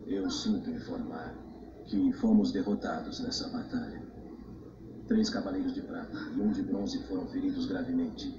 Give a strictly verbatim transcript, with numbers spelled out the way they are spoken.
Eu sinto informar que fomos derrotados nessa batalha. Três cavaleiros de prata e um de bronze foram feridos gravemente.